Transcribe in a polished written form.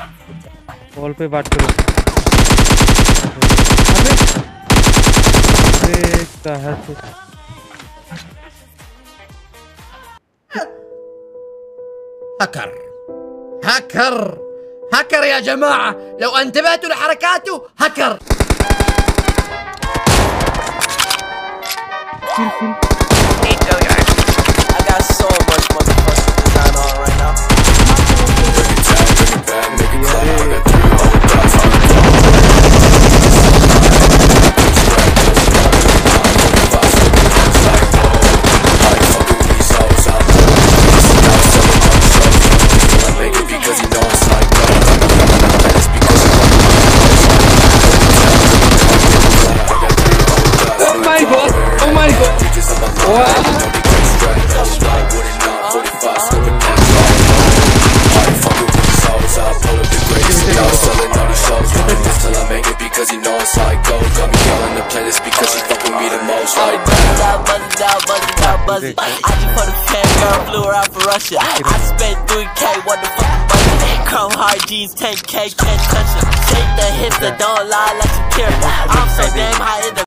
Call पे बात करो। अबे कहाँ से هكر هكر هكر يا جماعة، لو انتبهتوا لحركاته هكر. I got so much motherfucking design on right now. Oh my god! Wow! Because you know it's like go. Got me killing the playlist because she fuck with me the most. Like buzz it. I just put a fan girl, flew her out for Russia. I spent 3K, what the fuck money? Chrome hard G's, 10K, can't touch it. Shake the hips that don't lie like you care. I'm so damn high in the